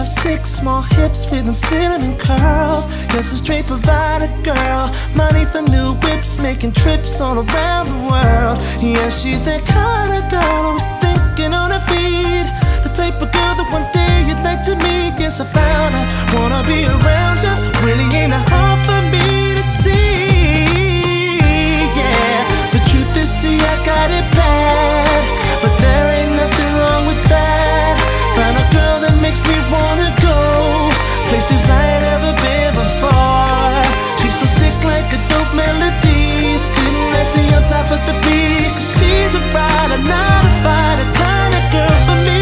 6 small hips with them cinnamon curls. Yes, a straight provider girl. Money for new whips, making trips all around the world. Yeah, she's that kind of girl always thinking on her feet. The type of girl that one day you'd like to meet. Yes, I found her, wanna be around her. Really ain't hard for me to see. Yeah, the truth is, see, I got it bad, but there ain't nothing wrong with that. Found a girl that makes me wanna go places I ain't ever been before. She's so sick like a dope melody, sitting nicely on top of the beat. She's a rider, not a fighter, kind of girl for me.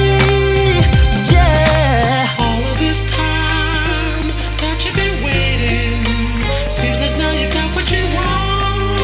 Yeah. All of this time that you've been waiting, seems like now you got what you want.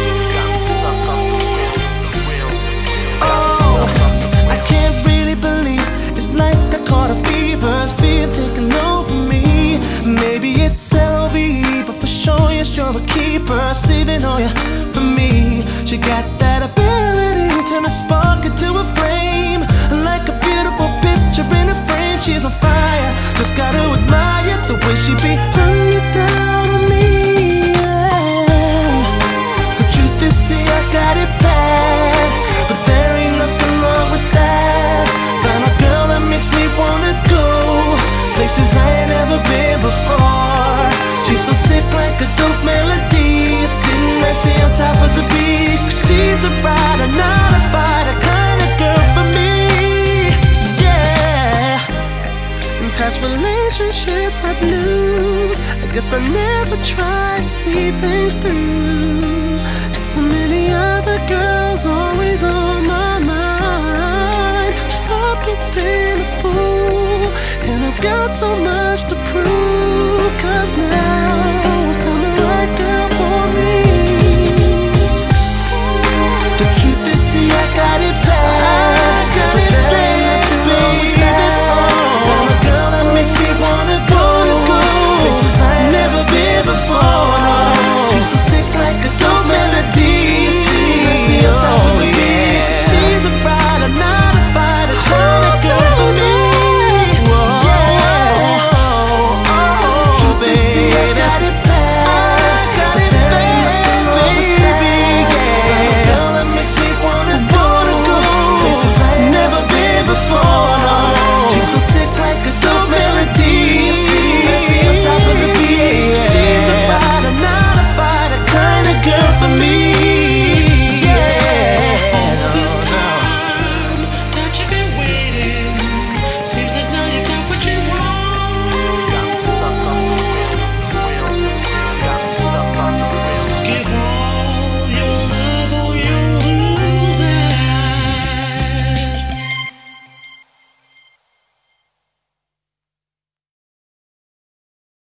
Oh, I can't really believe it's like I caught a fever, fear taking over me. Maybe it's LV, but for sure you're a keeper, saving all you for me. She got that ability, turn a spark into a flame, like a beautiful picture in a frame. She's on fire, just gotta admire the way she be hunting down on me. Yeah. The truth is, see, I got it bad, but there ain't nothing wrong with that. Found a girl that makes me wanna go places I ain't never been before. She's so sick like a dope melody, sitting nicely on top of the beat. She's a rider, not a fighter, kind of girl for me. Yeah. In past relationships I'd lose, I guess I never tried to see things through. Had so many other girls always on my mind. I've stopped getting a fool, and I've got so much to prove, 'cause now I've found the right girl for me. The truth is, see, I got it bad, but there ain't nothing wrong with that. Found a girl that makes me wanna go places I ain't never been before. She's so sick like a dope melody, sitting nicely on top of the beat. She's a rider, not a fighter, kind of girl for me. Give